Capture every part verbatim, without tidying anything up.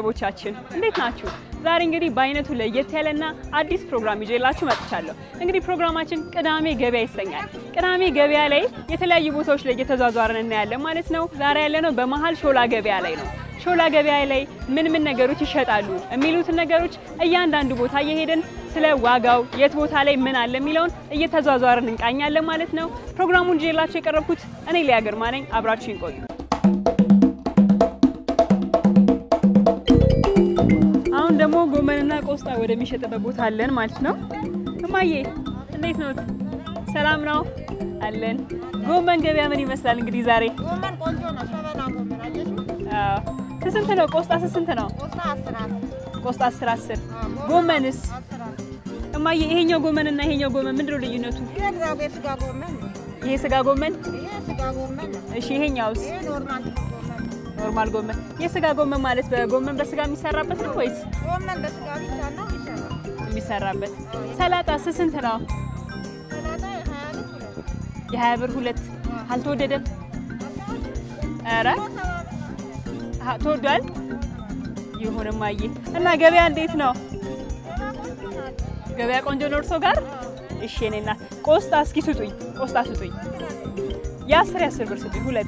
ቤተሰቦቻችን እንዴት ናችሁ? ዛሬ እንግዲህ በአይነቱ ለየት ያለና አዲስ ፕሮግራም ይዤላችሁ መጥቻለሁ። እንግዲህ ፕሮግራማችን ቅዳሜ ገበያ ይሰኛል። ቅዳሜ ገበያ ላይ የተለያዩ ቦታዎች ላይ እየተዟዟርን እናያለን ማለት ነው። ዛሬ ያለነው በመሃል ሾላ ገበያ ላይ ነው። ሾላ ገበያ ላይ ምን ምን ነገሮች ይሸጣሉ የሚሉትን ነገሮች እያንዳንዱ ቦታ እየሄድን ስለ ዋጋው የት ቦታ ላይ ምን አለ የሚለውን እየተዟዟርን እንቃኛለን ማለት ነው። ፕሮግራሙን ይዤላችሁ የቀረብኩት እኔ ሊያ ግርማ ነኝ። አብራችሁን ቆዩ። አሁን ደግሞ ጎመንና ቆስጣ ወደሚሸጥበት ቦታ አለን ማለት ነው። እማዬ እንዴት ነው? ሰላም ነው አለን። ጎመን ገበያ ምን ይመስላል እንግዲህ ዛሬ? ጎመን ቆንጆ ነው። ሸበላ ጎመን አየሽ? አዎ። ስንት ነው ቆስጣ? ስንት ነው? ቆስጣ አስር አስር። ቆስጣ አስር አስር። ጎመንስ? እማዬ ይሄኛው ጎመንና ይሄኛው ጎመን ምንድነው ልዩነቱ? ይሄ ስጋ ጎመን። ይሄ ስጋ ጎመን? ይሄ ስጋ ጎመን። እሺ ይሄኛውስ? ይሄ ኖርማል ጎመን። ኖርማል ጎመን። የስጋ ጎመን ማለት በጎመን በስጋ የሚሰራበት ነው ወይስ? ጎመን በስጋ ብቻ ነው የሚሰራው። የሚሰራበት። ሰላጣ ስንት ነው? ሰላጣ የሀያ ብር ሁለት። አልተወደደም? ኧረ ተወዷል። ይሁን እማዬ። እና ገበያ እንዴት ነው? ገበያ ቆንጆ ነው እርሶ ጋር? እሺ እኔ እናት ቆስጣ እስኪ ስጡኝ። ቆስጣ ስጡኝ። የአስር የአስር ብር ስጡኝ ሁለት።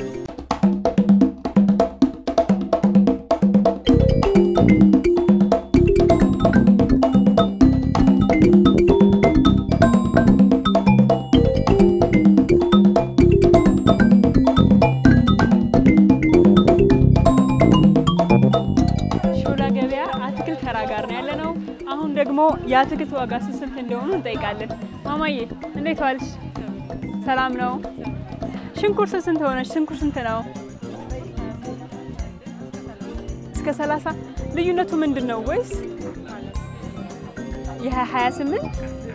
ሾላ ገበያ አትክልት ተራ ጋር ነው ያለነው። አሁን ደግሞ የአትክልት ዋጋ ስንት እንደሆነ እንጠይቃለን። ማማዬ እንዴት ዋልሽ? ሰላም ነው? ሽንኩርት ስንት ሆነሽ? ሽንኩርት ስንት ነው? እስከ ሰላሳ። ልዩነቱ ምንድነው? ወይስ የሀያ ስምንት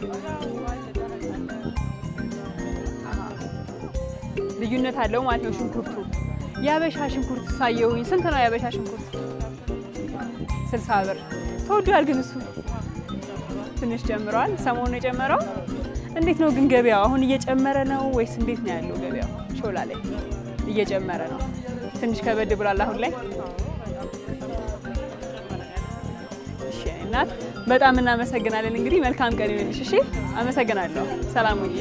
ልዩነት አለው ማለት ነው ሽንኩርቱ። ያበሻ ሽንኩርት ሳየውኝ ስንት ነው ያበሻ ሽንኩርት? ስልሳ ብር። ተወዷል ግን እሱ ትንሽ ጀምሯል። ሰሞኑን የጨመረው። እንዴት ነው ግን ገበያው? አሁን እየጨመረ ነው ወይስ እንዴት ነው ያለው ገበያው? ሾላ ላይ እየጨመረ ነው። ትንሽ ከበድ ብሏል አሁን ላይ። እሺ እናት በጣም እናመሰግናለን። እንግዲህ መልካም ቀን ይሁንልሽ። እሺ አመሰግናለሁ። ሰላም ሁኚ።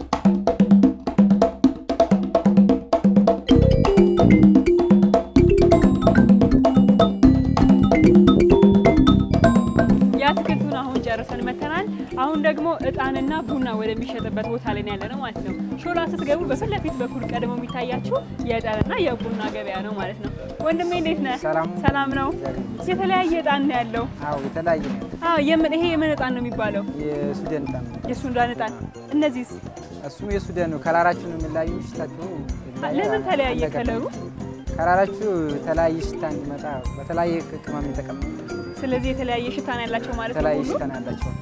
ያትክልቱን አሁን ጨርሰን መተናል። አሁን ደግሞ እጣንና ቡና ወደሚሸጥበት ቦታ ላይ ነው ያለነው ማለት ነው። ሾላ ስትገቡ በፊት ለፊት በኩል ቀድሞ የሚታያችሁ የእጣንና የቡና ገበያ ነው ማለት ነው። ወንድሜ እንዴት ነህ? ሰላም ነው? የተለያየ እጣን ነው ያለው። አዎ የተለያየ ነው። አዎ የምን ይሄ የምን እጣን ነው የሚባለው? የሱዳን እጣን። የሱዳን እጣን። እነዚህስ? እሱ የሱዳን ነው። ከለራችሁ ነው የሚለያዩ። ሽታችሁ ለምን ተለያየ ከለሩ? ከለራችሁ የተለያየ ሽታ እንዲመጣ በተለያየ ቅመም የተቀመመ። ስለዚህ የተለያየ ሽታ ነው ያላቸው ማለት ነው። የተለያየ ሽታ ነው ያላቸው።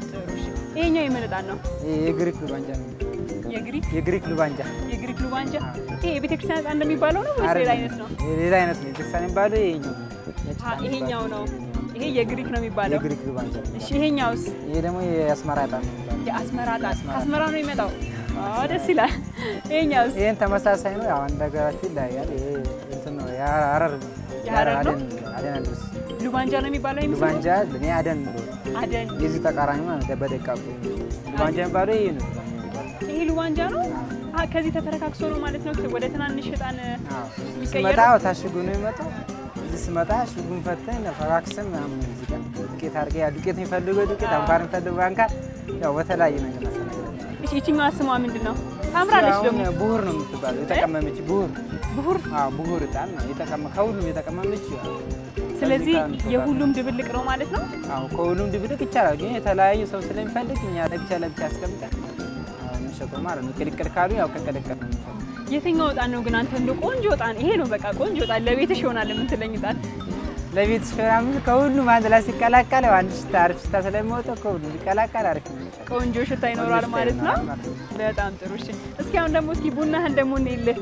ይሄኛው የምን እጣን ነው? የግሪክ ሉባንጃ ነው። የግሪክ የግሪክ ሉባንጃ። የግሪክ ሉባንጃ። ይሄ የቤተክርስቲያን እጣን እንደሚባለው ነው ወይስ ሌላ አይነት ነው? ሌላ አይነት ነው። ቤተክርስቲያን የሚባለው ይሄኛው። አዎ ይሄኛው ነው። ይሄ የግሪክ ነው የሚባለው። የግሪክ ሉባንጃ። እሺ ይሄኛውስ? ይሄ ደግሞ የአስመራ እጣን ነው። የአስመራ እጣን። ከአስመራ ነው የሚመጣው። አዎ ደስ ይላል። ይሄኛውስ? ይሄን ተመሳሳይ ነው። ያው አንድ ሀገራችን ይለያያል። ይሄ እንትን ነው የሐረር ነው። የሐረር ነው። አደን አደን ሉባንጃ ነው የሚባለው ይመስላል። ሉባንጃ ለኔ አደን ነው። አደን የዚህ ተቃራኒ ማለት በደቃቁ ሉባንጃ የሚባለው ይሄ ነው። ይሄ ሉባንጃ ነው። አ ከዚህ ተፈረካክሶ ነው ማለት ነው ወደ ትናንሽ እጣን የሚቀየረው። ሲመጣው ታሽጉ ነው የሚመጣው። እዚህ ሲመጣ ሽጉን ፈተን ፈራክሰን ምናምን እዚህ ጋር ዱቄት አድርገህ ያ ዱቄት የሚፈልገው ዱቄት አንኳር የሚፈልገው አንኳር ያው በተለያየ ነገር ነው። እሺ እቺኛዋ ስሟ ምንድነው? ታምራለች ደግሞ። ቡሁር ነው የምትባለው። የተቀመመች ቡሁር። ቡሁር? አዎ ቡሁር እጣን ነው የተቀመመ ከሁሉም የተቀመመች። ስለዚህ የሁሉም ድብልቅ ነው ማለት ነው። አዎ ከሁሉም ድብልቅ ይቻላል። ግን የተለያየ ሰው ስለሚፈልግ እኛ ለብቻ ለብቻ አስቀምጠን አዎ እንሸጠው ማለት ነው። ቅልቅል ካሉ ያው ከቀለቀል ነው። የትኛው እጣን ነው ግን አንተ እንደ ቆንጆ እጣን? ይሄ ነው በቃ ቆንጆ እጣን ለቤትሽ ይሆናል የምትለኝ እጣን? ለቤትሽ ይሆናል። ከሁሉም አንድ ላይ ሲቀላቀል አንድ ሽታ አሪፍ ሽታ ስለሚወጣው ከሁሉም ሲቀላቀል አሪፍ ነው። ቆንጆ ሽታ ይኖራል ማለት ነው። በጣም ጥሩ። እሺ እስኪ አሁን ደግሞ እስኪ ቡናህን ደግሞ እንይልህ።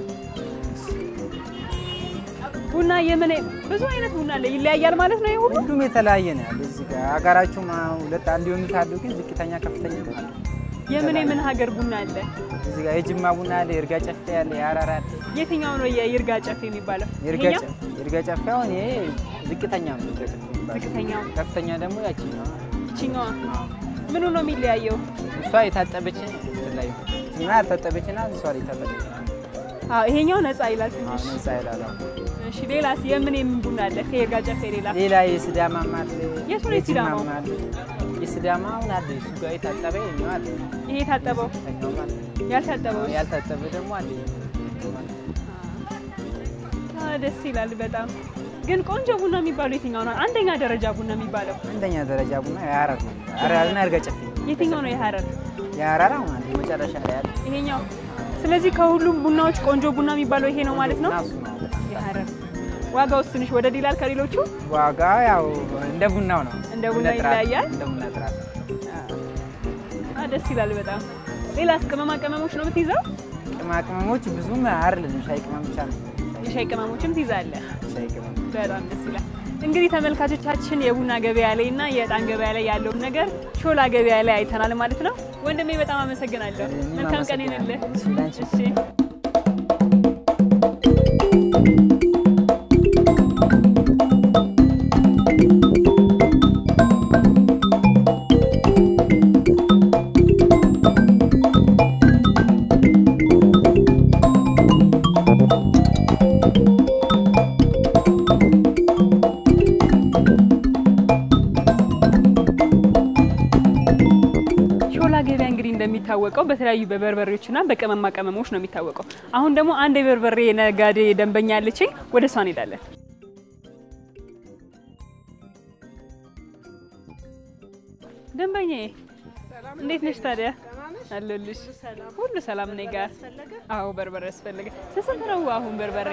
ቡና የምን ብዙ አይነት ቡና አለ ይለያያል ማለት ነው። ይሁሉ ሁሉም የተለያየ ነው ያለው። እዚህ ጋር አጋራችሁ ሁለት አንድ ይሆኑ ታሉ ግን ዝቅተኛ ከፍተኛ ነው። የምን የምን ሀገር ቡና አለ? እዚህ ጋር የጅማ ቡና አለ፣ ይርጋ ጨፌ አለ፣ ያራራ አለ። የትኛው ነው የይርጋ ጨፌ የሚባለው? ይርጋ ጨፌ ይርጋ ጨፌ አሁን ይሄ ዝቅተኛ ነው። ይርጋ ጨፌ ዝቅተኛው፣ ከፍተኛ ደግሞ ያቺኛው እቺኛዋ። ምኑ ነው የሚለያየው? እሷ የታጠበች ላይ እና ያልታጠበችና እሷ የታጠበች። አዎ ይሄኛው ነፃ ይላል ትንሽ። ነፃ ይላል። እሺ ሌላስ የምን የምን ቡና አለ ከይርጋ ጨፌ ሌላ? ሌላ የሲዳማ አለ። የቱ ነው የሲዳማው? የሲዳማ አሁን አለ እሱ ጋር የታጠበ ነው አለ። ይሄ ታጠበው ያልታጠበው ያልታጠበ ደግሞ አለ። አዎ ደስ ይላል በጣም። ግን ቆንጆ ቡና የሚባለው የትኛው ነው? አንደኛ ደረጃ ቡና የሚባለው? አንደኛ ደረጃ ቡና የሐረር ነው። ሐረርና ይርጋ ጨፌ። የትኛው ነው የሐረር? የሐረር አሁን አንድ መጨረሻ ላይ አለ። ይሄኛው። ስለዚህ ከሁሉም ቡናዎች ቆንጆ ቡና የሚባለው ይሄ ነው ማለት ነው? የሐረር። ዋጋውስ ትንሽ ወደድ ይላል ከሌሎቹ? ዋጋ ያው እንደ ቡናው ነው። እንደ ቡናው ይለያያል? እንደ ቡና ጥራት። አዎ ደስ ይላል በጣም። ሌላስ ቅመማ ቅመሞች ነው የምትይዘው? ቅመማ ቅመሞች ብዙም አይደለም፣ ሻይ ቅመም ብቻ ነው። የሻይ ቅመሞችም ትይዛለህ? ሻይ ቅመም በጣም ደስ ይላል። እንግዲህ ተመልካቾቻችን የቡና ገበያ ላይ እና የዕጣን ገበያ ላይ ያለውን ነገር ሾላ ገበያ ላይ አይተናል ማለት ነው። ወንድሜ በጣም አመሰግናለሁ። መልካም ቀን ይሁንልህ። እሺ የሚታወቀው በተለያዩ በበርበሬዎችና በቅመማ ቅመሞች ነው የሚታወቀው። አሁን ደግሞ አንድ የበርበሬ ነጋዴ ደንበኛ አለችኝ፣ ወደ እሷ እንሄዳለን። ደንበኛዬ እንዴት ነሽ ታዲያ? አለልሽ? ሁሉ ሰላም ነኝ ጋር? አዎ በርበሬ ያስፈልጋ። ስንት ነው አሁን በርበሬ?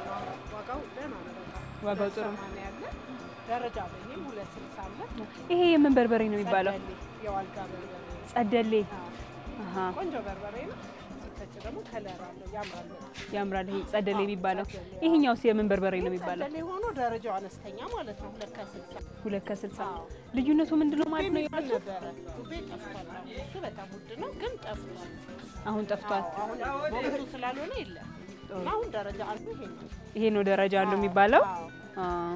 ዋጋው ጥሩ ነው። ደረጃ በእኔም ሁለት ስልሳ አለ። ይሄ የምን በርበሬ ነው የሚባለው? የዋልጋ በርበሬ። ጸደሌ። አሃ ቆንጆ በርበሬ ነው። ሲፈጭ ደግሞ ከለር አለው፣ ያምራል። ያምራል። ይሄ ጸደሌ የሚባለው። ይሄኛውስ የምን በርበሬ ነው የሚባለው? ጸደሌ ሆኖ ደረጃው አነስተኛ ማለት ነው። ሁለት ከስልሳ ሁለት ከስልሳ ልዩነቱ ምንድነው ማለት ነው? ይላል ነበረ ዱቤ ጠፍቷል። እሱ በጣም ውድ ነው ግን ጠፍቷል። አሁን ጠፍቷል። አሁን ወቅቱ ስላልሆነ የለም። አሁን ደረጃ አንዱ ይሄ ነው። ይሄ ነው ደረጃ አለው የሚባለው? አዎ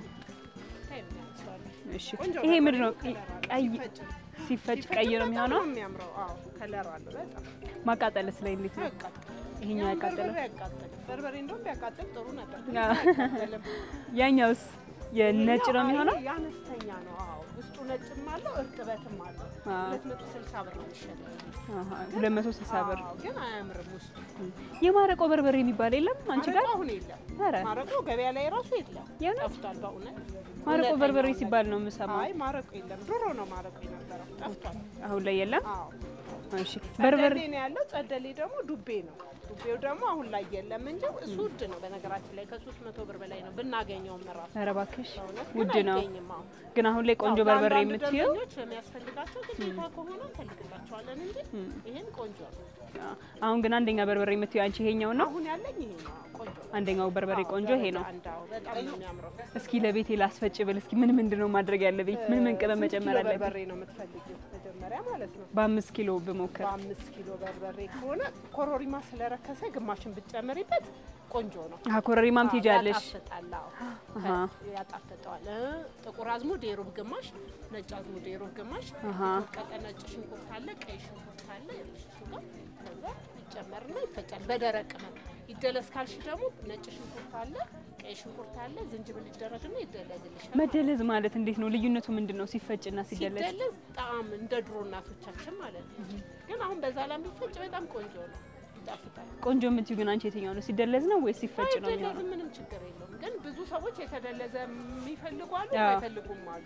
እሺ። ይሄ ምንድነው? ቀይ ሲፈጭ ቀይ ነው የሚሆነው? የሚያምረው አዎ ከለር አለው በጣም። ማቃጠልስ ላይ እንዴት ነው? ይሄኛው ያቃጠለው? በርበሬ እንደውም ቢያቃጥል ጥሩ ነበር። ያኛውስ የነጭ ነው የሚሆነው? ያነስተኛ ነው። አዎ ውስጡ ነጭም አለው እርጥበትም አለው። ሁለት መቶ ስልሳ ብር ነው የሚሸጠው። አሃ ሁለት መቶ ስልሳ ብር ግን አያምርም ውስጡ። የማረቆ በርበሬ የሚባል የለም አንቺ ጋር? አሁን የለም። ኧረ ማረቆ ገበያ ላይ ራሱ የለም። ጠፍቷል በእውነት። ማረቆ በርበሬ ሲባል ነው የምሰማው። አይ ማረቆ የለም። ድሮ ነው ማረቆ የነበረው። ጠፍቷል። አሁን ላይ የለም? አዎ እሺ። በርበሬ ነው ያለው። ጸደሌ ደግሞ ዱቤ ነው። ዱቤው ደግሞ አሁን ላይ የለም እንጂ እሱ ውድ ነው። በነገራችን ላይ ከሶስት መቶ ብር በላይ ነው ብናገኘው መራሱ። ኧረ እባክሽ ውድ ነው። ግን አሁን ላይ ቆንጆ በርበሬ የምትይው የሚያስፈልጋቸው ግዴታ ከሆነ እንፈልግላቸዋለን እንጂ ይሄን ቆንጆ ነው። አሁን ግን አንደኛ በርበሬ የምትይው አንቺ ይሄኛው ነው? አሁን ያለኝ ይሄ ነው ቆንጆ። አንደኛው በርበሬ ቆንጆ ይሄ ነው። በጣም ነው የሚያምረው። እስኪ ለቤቴ ላስፈጭ ብል እስኪ ምን ምንድነው ማድረግ ያለብኝ? ምን ምን ቅመም መጨመር አለብኝ? በርበሬ ነው የምትፈልጊው መጀመሪያ ማለት ነው? በአምስት ኪሎ ብሞክር። በአምስት ኪሎ በርበሬ ከሆነ ኮሮሪማ ስለረከሰ ግማሽን ብትጨምሪበት ቆንጆ ነው። አሃ ኮሮሪማም ትይጃለሽ? ያጣፍጣል። አሃ ያጣፍጣል። ጥቁር አዝሙድ የሩብ ግማሽ፣ ነጭ አዝሙድ የሩብ ግማሽ፣ አሃ ቀጠ ነጭ ሽንኩርት አለ፣ ቀይ ሽንኩርት አለ። እሱ ጋር ከዛ ይጨመርና ይፈጫል። በደረቅ ነው። ይደለስ ካልሽ ደግሞ ነጭ ሽንኩርት አለ፣ ቀይ ሽንኩርት አለ፣ ዝንጅብል ይደረግና ይደለዝልሻል። መደለዝ ማለት እንዴት ነው? ልዩነቱ ምንድነው? ሲፈጭና ሲደለዝ? ሲደለዝ ጣዕም እንደ ድሮ እናቶቻችን ማለት ነው። ግን አሁን በዛ ላይ ቢፈጭ በጣም ቆንጆ ነው። ይጣፍጣል። ቆንጆ የምትይው ግን አንቺ የትኛው ነው? ሲደለዝ ነው ወይስ ሲፈጭ ነው የሚሆነው? ምንም ችግር የለውም። ግን ብዙ ሰዎች የተደለዘ የሚፈልጉ አሉ፣ አይፈልጉም አሉ።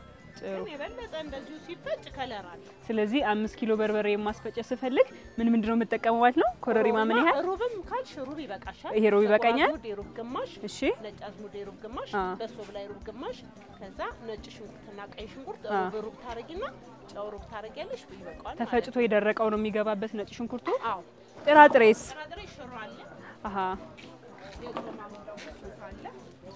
ጥሩ የበለጠ እንደዚሁ ሲፈጭ ከለር አለ። ስለዚህ አምስት ኪሎ በርበሬ ማስፈጨ ስፈልግ ምን ምንድነው የምጠቀመው ማለት ነው? ኮረሪማ ምን ያህል? ሩብም ካልሽ ሩብ ይበቃሻል። ይሄ ሩብ ይበቃኛል። ሩብ ግማሽ፣ እሺ ነጭ አዝሙድ ሩብ ግማሽ፣ በሶብ ላይ ሩብ ግማሽ፣ ከዛ ነጭ ሽንኩርትና ቀይ ሽንኩርት ሩብ ሩብ ታረጊና ጨው ሩብ ታረጊያለሽ። ይበቃዋል። ተፈጭቶ የደረቀው ነው የሚገባበት ነጭ ሽንኩርቱ? አዎ። ጥራጥሬስ? ጥራጥሬ ሽሮ አለ። አሃ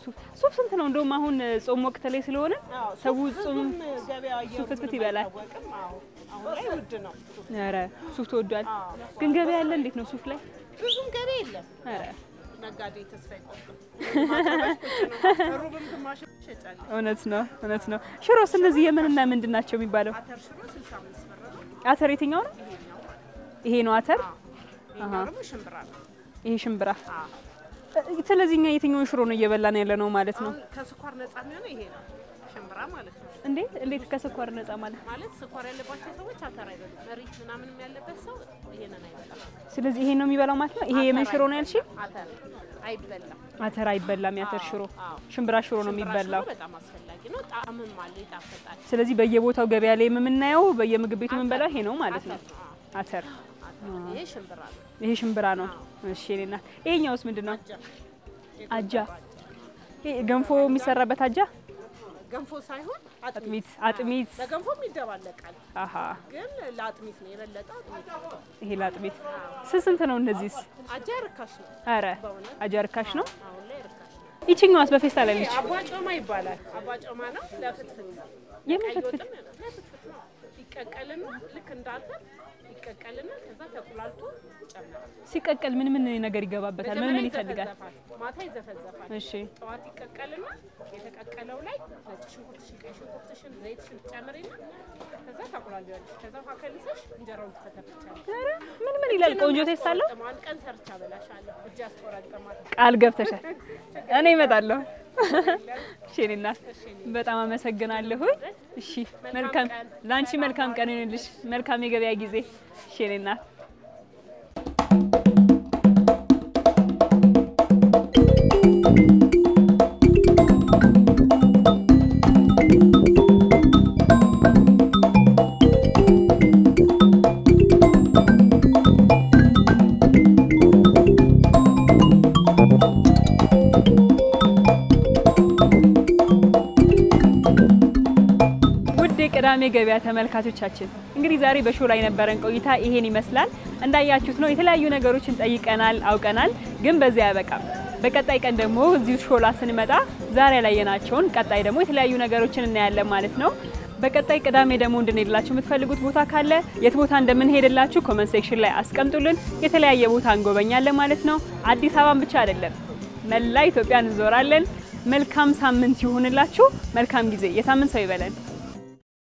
ሱፍ ስንት ነው እንደውም አሁን ጾም ወቅት ላይ ስለሆነ ሰው ጾም ሱፍ ፍትፍት ይበላል አሁን ላይ ውድ ነው ኧረ ሱፍ ተወዷል ግን ገበያ ያለ እንዴት ነው ሱፍ ላይ ብዙም ገበያ የለም ኧረ ነጋዴ ተስፋ ይቆርጥ ማጥበሽ ሩብም ግማሽ ይሸጣል እውነት ነው እውነት ነው ሽሮስ እነዚህ የምንና ምንድን ናቸው የሚባለው አተር ሽሮ ስልሳ አምስት ብር ነው አተር የትኛው ነው ይሄ ነው አተር አሃ ሽምብራ ነው ይሄ ሽምብራ ስለዚህኛ የትኛውን ሽሮ ነው እየበላን ያለ ነው ማለት ነው ከስኳር ነፃ የሚሆነው ይሄ ነው ሽምብራ ማለት ነው እንዴ እንዴት ከስኳር ነፃ ማለት ማለት ስኳር ያለባቸው ሰዎች አተር አይበሉም መሪት ምናምን ያለበት ሰው ይሄንን አይበላም ስለዚህ ይሄ ነው የሚበላው ማለት ነው ይሄ የምን ሽሮ ነው ያልሽ አተር አይበላም አተር አይበላም ያተር ሽሮ ሽምብራ ሽሮ ነው የሚበላው በጣም አስፈላጊ ነው ጣዕምም አለ ይጣፍጣል ስለዚህ በየቦታው ገበያ ላይ የምናየው በየምግብ ቤቱ የምንበላው ይሄ ነው ማለት ነው አተር ይሄ ሽምብራ ነው ይሄ ሽምብራ ነው እሺ እኔና ይሄኛውስ ምንድነው አጃ ይሄ ገንፎ የሚሰራበት አጃ ገንፎ ሳይሆን አጥሚት አጥሚት ለገንፎም ይደባለቃል አሃ ግን ለአጥሚት ነው የበለጠ አጥሚት ይሄ ለአጥሚት ስንት ነው እነዚህስ አጃ ርካሽ ነው አረ አጃ ርካሽ ነው አሁን ላይ ርካሽ ነው ይቺኛዋስ በፌስታል ላይ ነች አባጮማ ይባላል አባጮማ ነው ለፍትፍት የምትፍት ለፍትፍት ነው ይቀቀልና ልክ እንዳልተ ይቀቀልና ከዛ ተቁላልቶ ይጨመራል ሲቀቀል ምን ምን ነገር ይገባበታል ምን ምን ይፈልጋል ማታ ይዘፈዘፋል እሺ ጠዋት ይቀቀልና የተቀቀለው ላይ ነጭ ሽንኩርትሽን ቀይ ሽንኩርትሽን ዘይትሽን ጨምሪና ከዛ ታቁላልያለሽ ከዛ ካከልሰሽ እንጀራውን ትፈተፍቻለሽ ኧረ ምን ምን ይላል ቆንጆ ቴስት አለው ማን ቀን ሰርቻ በላሻለሁ እጅ አስቆራጠማት ቃል ገብተሻል እኔ እመጣለሁ እሺ እኔና በጣም አመሰግናለሁ እሺ መልካም ላንቺ መልካም ቀን ይሁንልሽ መልካም የገበያ ጊዜ እሺ እኔና ቅዳሜ ገበያ ተመልካቾቻችን እንግዲህ ዛሬ በሾው ላይ ነበረን ቆይታ ይሄን ይመስላል እንዳያችሁት ነው የተለያዩ ነገሮችን ጠይቀናል አውቀናል ግን በዚያ ያበቃም በቀጣይ ቀን ደግሞ እዚሁ ሾው ላይ ስንመጣ ዛሬ ላይ የናቸውን ቀጣይ ደግሞ የተለያዩ ነገሮችን እናያለን ማለት ነው በቀጣይ ቅዳሜ ደግሞ እንድንሄድላችሁ የምትፈልጉት ቦታ ካለ የት ቦታ እንደምንሄድላችሁ ኮሜንት ሴክሽን ላይ አስቀምጡልን የተለያየ ቦታ እንጎበኛለን ማለት ነው አዲስ አበባን ብቻ አይደለም መላ ኢትዮጵያን እንዞራለን መልካም ሳምንት ይሁንላችሁ መልካም ጊዜ የሳምንት ሰው ይበለን